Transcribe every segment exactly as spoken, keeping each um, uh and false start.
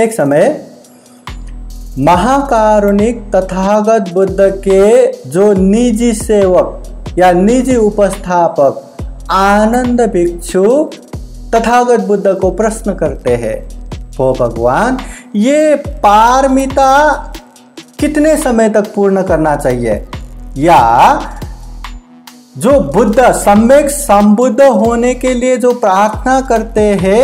एक समय महाकारुणिक तथागत बुद्ध के जो निजी सेवक या निजी उपस्थापक आनंद भिक्षु तथागत बुद्ध को प्रश्न करते हैं, वो भगवान ये पारमिता कितने समय तक पूर्ण करना चाहिए, या जो बुद्ध सम्यक संबुद्ध होने के लिए जो प्रार्थना करते हैं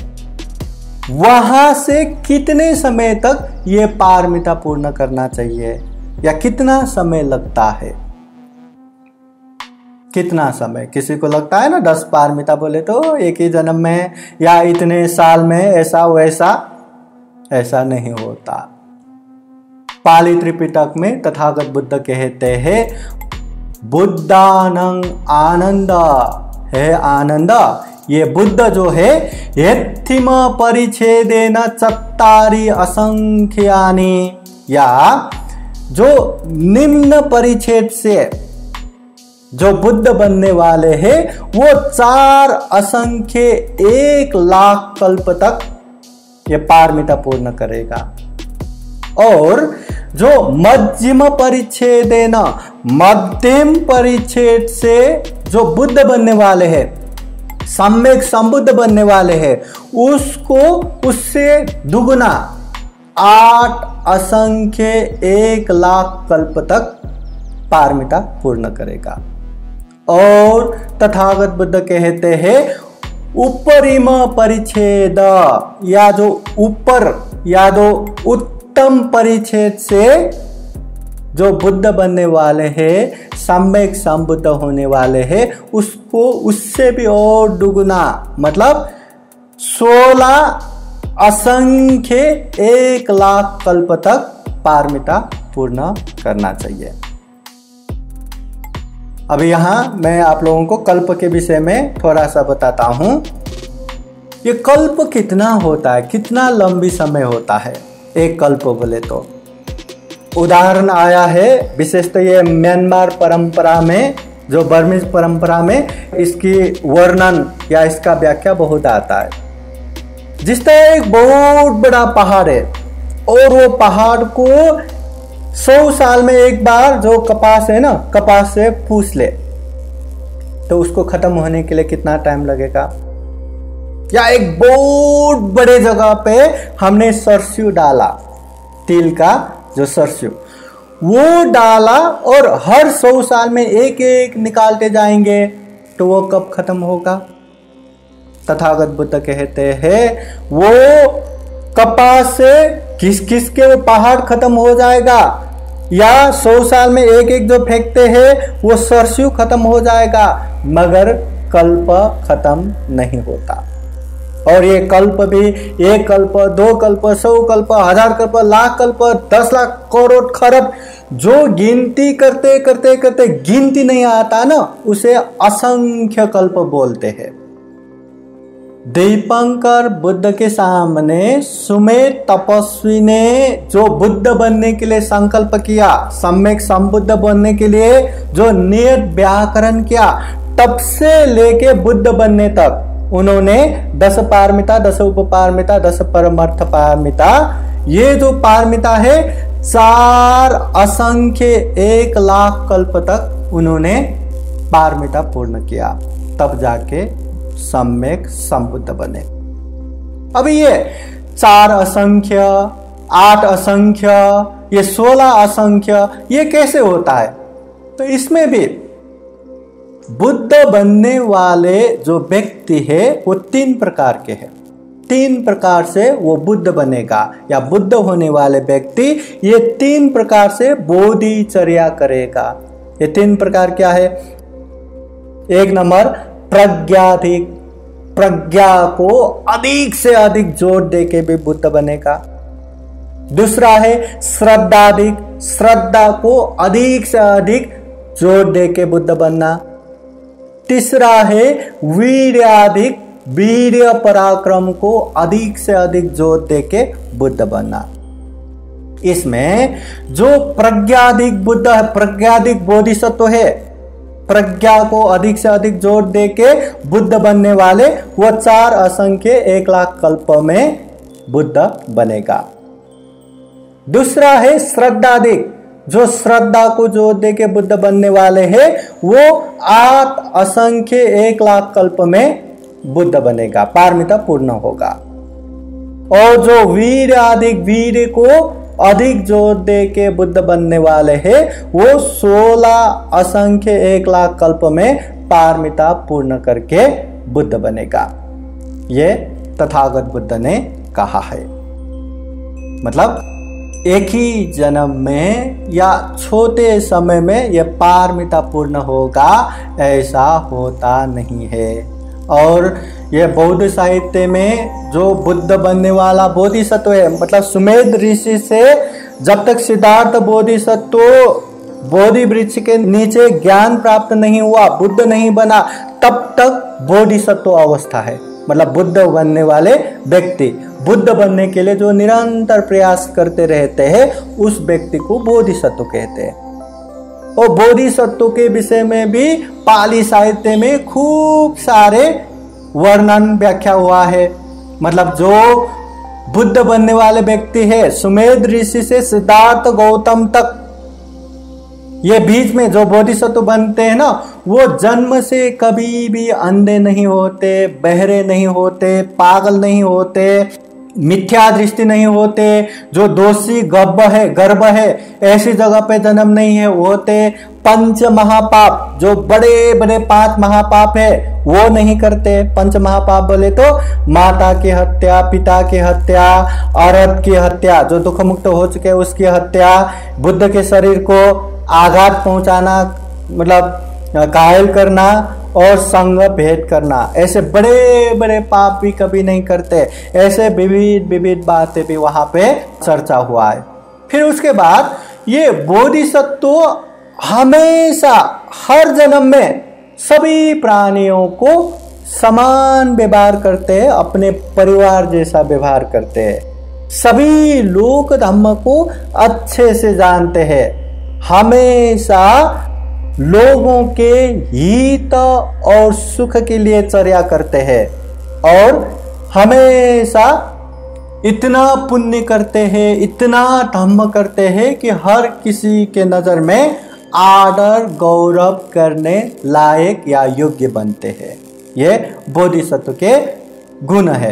वहां से कितने समय तक ये पारमिता पूर्ण करना चाहिए, या कितना समय लगता है, कितना समय। किसी को लगता है ना दस पारमिता बोले तो एक ही जन्म में या इतने साल में, ऐसा वैसा, ऐसा नहीं होता। पाली त्रिपिटक में तथागत बुद्ध कहते हैं बुद्धानंग आनंद, है आनंद, ये बुद्ध जो है यत्थिम परिच्छेदेन चत्तारि असंख्यानि, या जो निम्न परिच्छेद से जो बुद्ध बनने वाले हैं वो चार असंख्य एक लाख कल्प तक ये पारमिता पूर्ण करेगा। और जो मध्यम परिच्छेदेन, मध्यम परिच्छेद से जो बुद्ध बनने वाले हैं, सम्यक संबुद्ध बनने वाले हैं, उसको उससे दुगुना आठ असंख्य एक लाख कल्प तक पारमिता पूर्ण करेगा। और तथागत बुद्ध कहते हैं उपरिम परिच्छेद, या जो ऊपर या जो उत्तम परिच्छेद से जो बुद्ध बनने वाले हैं, सम्यक संबुद्ध होने वाले हैं, उसको उससे भी और दुगुना मतलब सोलह असंख्य एक लाख कल्प तक पारमिता पूर्ण करना चाहिए। अभी यहां मैं आप लोगों को कल्प के विषय में थोड़ा सा बताता हूं। ये कल्प कितना होता है, कितना लंबी समय होता है एक कल्प बोले तो। उदाहरण आया है विशेषतः ये म्यांमार परंपरा में, जो बर्मीज परंपरा में इसकी वर्णन या इसका व्याख्या बहुत आता है। जिस तरह एक बहुत बड़ा पहाड़ है और वो पहाड़ को सौ साल में एक बार जो कपास है ना, कपास से फूस ले तो उसको खत्म होने के लिए कितना टाइम लगेगा। या एक बहुत बड़े जगह पे हमने सरसों डाला, तिल का जो सरसों वो डाला और हर सौ साल में एक एक निकालते जाएंगे तो वो कब खत्म होगा। तथागत बुद्ध कहते हैं वो कपास से किस किस के वो पहाड़ खत्म हो जाएगा, या सौ साल में एक एक जो फेंकते हैं वो सरसों खत्म हो जाएगा, मगर कल्प खत्म नहीं होता। और ये कल्प भी एक कल्प, दो कल्प, सौ कल्प, हजार कल्प, लाख कल्प, दस लाख, करोड़, खरब, जो गिनती करते करते करते गिनती नहीं आता ना, उसे असंख्य कल्प बोलते हैं। दीपंकर बुद्ध के सामने सुमेध तपस्वी ने जो बुद्ध बनने के लिए संकल्प किया, सम्यक संबुद्ध बनने के लिए जो नियत व्याकरण किया, तब से लेके बुद्ध बनने तक उन्होंने दस पारमिता, दस उपपारमिता, दस परमार्थ पारमिता, ये जो पारमिता है चार असंख्य एक लाख कल्प तक उन्होंने पारमिता पूर्ण किया, तब जाके सम्यक संबुद्ध बने। अभी ये चार असंख्य, आठ असंख्य, ये सोलह असंख्य, ये कैसे होता है? तो इसमें भी बुद्ध बनने वाले जो व्यक्ति है वो तीन प्रकार के हैं। तीन प्रकार से वो बुद्ध बनेगा, या बुद्ध होने वाले व्यक्ति ये तीन प्रकार से बोधिचर्या करेगा। ये तीन प्रकार क्या है? एक नंबर प्रज्ञाधिक, प्रज्ञा को अधिक से अधिक जोर देके भी बुद्ध बनेगा। दूसरा है श्रद्धाधिक, श्रद्धा को अधिक से अधिक जोर देके बुद्ध बनना। तीसरा है वीर्याधिक, वीर्य पराक्रम को अधिक से अधिक जोर देके बुद्ध बनना। इसमें जो प्रज्ञाधिक बुद्ध है, प्रज्ञाधिक बोधिसत्व है, प्रज्ञा को अधिक से अधिक जोर देके बुद्ध बनने वाले, वो चार असंख्य एक लाख कल्प में बुद्ध बनेगा। दूसरा है श्रद्धाधिक, जो श्रद्धा को जोड़ दे के बुद्ध बनने वाले हैं वो आठ असंख्य एक लाख कल्प में बुद्ध बनेगा, पारमिता पूर्ण होगा। और जो वीर अधिक, वीर को अधिक जोर दे के बुद्ध बनने वाले हैं वो सोलह असंख्य एक लाख कल्प में पारमिता पूर्ण करके बुद्ध बनेगा। ये तथागत बुद्ध ने कहा है। मतलब एक ही जन्म में या छोटे समय में यह पारमिता पूर्ण होगा, ऐसा होता नहीं है। और यह बौद्ध साहित्य में जो बुद्ध बनने वाला बोधिसत्व है, मतलब सुमेध ऋषि से जब तक सिद्धार्थ बोधिसत्व बोधि वृक्ष के नीचे ज्ञान प्राप्त नहीं हुआ, बुद्ध नहीं बना, तब तक बोधिसत्व अवस्था है। मतलब बुद्ध बनने वाले व्यक्ति, बुद्ध बनने के लिए जो निरंतर प्रयास करते रहते हैं उस व्यक्ति को बोधिसत्व कहते हैं। और बोधिसत्व के विषय में भी पाली साहित्य में खूब सारे वर्णन व्याख्या हुआ है। मतलब जो बुद्ध बनने वाले व्यक्ति है, सुमेध ऋषि से सिद्धार्थ गौतम तक, ये बीच में जो बोधिसत्व बनते हैं ना, वो जन्म से कभी भी अंधे नहीं होते, बहरे नहीं होते, पागल नहीं होते, मिथ्या दृष्टि नहीं होते, जो दोषी गर्भ है गर्भ है ऐसी जगह पे जन्म नहीं है होते, पंच महापाप, जो बड़े बड़े पांच महापाप है वो नहीं करते। पंच महापाप बोले तो माता की हत्या, पिता की हत्या, औरत की हत्या, जो दुख मुक्त हो चुके उसकी हत्या, बुद्ध के शरीर को आघात पहुंचाना, मतलब घायल करना, और संग भेद करना, ऐसे बड़े बड़े पाप भी कभी नहीं करते। ऐसे विविध विविध बातें भी वहां पे चर्चा हुआ है। फिर उसके बाद ये बोधिसत्व हमेशा हर जन्म में सभी प्राणियों को समान व्यवहार करते हैं, अपने परिवार जैसा व्यवहार करते हैं, सभी लोक धर्म को अच्छे से जानते हैं, हमेशा लोगों के हित और सुख के लिए चर्या करते हैं, और हमेशा इतना पुण्य करते हैं, इतना धर्म करते हैं कि हर किसी के नजर में आदर गौरव करने लायक या योग्य बनते हैं। ये बोधिसत्व के गुण है।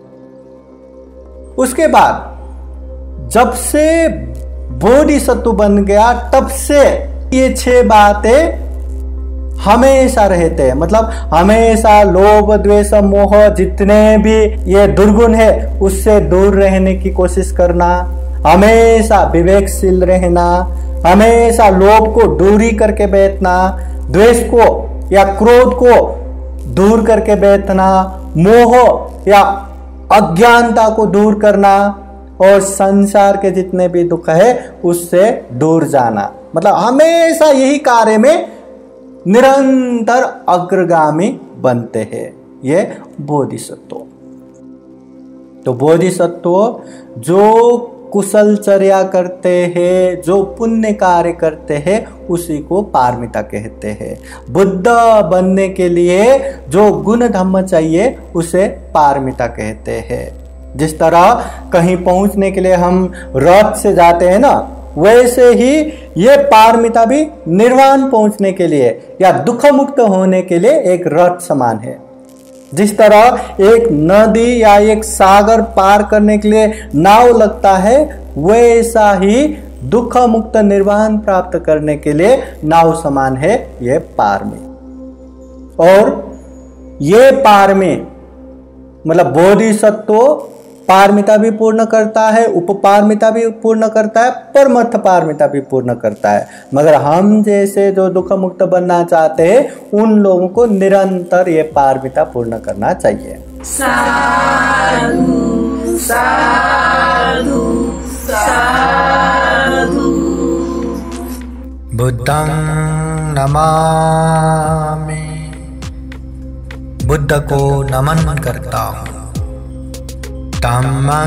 उसके बाद जब से बोधिसत्व बन गया तब से ये छह बातें हमेशा रहते हैं। मतलब हमेशा लोभ द्वेष मोह जितने भी ये दुर्गुण है उससे दूर रहने की कोशिश करना, हमेशा विवेकशील रहना, हमेशा लोभ को दूरी करके बैठना, द्वेष को या क्रोध को दूर करके बैठना, मोह या अज्ञानता को दूर करना, और संसार के जितने भी दुख है उससे दूर जाना। मतलब हमेशा यही कार्य में निरंतर अग्रगामी बनते हैं ये बोधिसत्व। तो बोधिसत्व जो कुशलचर्या करते हैं, जो पुण्य कार्य करते हैं, उसी को पारमिता कहते हैं। बुद्ध बनने के लिए जो गुण धर्म चाहिए उसे पारमिता कहते हैं। जिस तरह कहीं पहुंचने के लिए हम रथ से जाते हैं ना, वैसे ही ये पारमिता भी निर्वाण पहुंचने के लिए या दुख मुक्त होने के लिए एक रथ समान है। जिस तरह एक नदी या एक सागर पार करने के लिए नाव लगता है, वैसा ही दुख मुक्त निर्वाण प्राप्त करने के लिए नाव समान है ये पारमी। और ये पारमी मतलब बोधिसत्व पारमिता भी पूर्ण करता है, उपपारमिता भी पूर्ण करता है, परमर्थ पारमिता भी पूर्ण करता है। मगर हम जैसे जो दुख मुक्त बनना चाहते हैं उन लोगों को निरंतर ये पारमिता पूर्ण करना चाहिए। साधु साधु साधु। बुद्धं नमामि, बुद्ध को नमन करता हूँ। धम्मं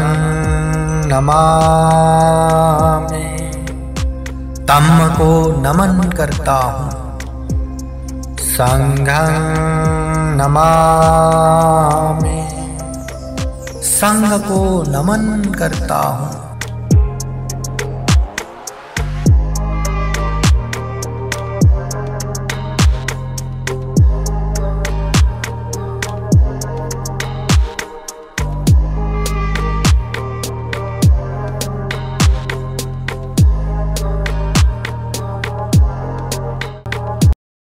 नमामि, धम्म को नमन करता हूँ। संघं नमामि, संघ को नमन करता हूँ।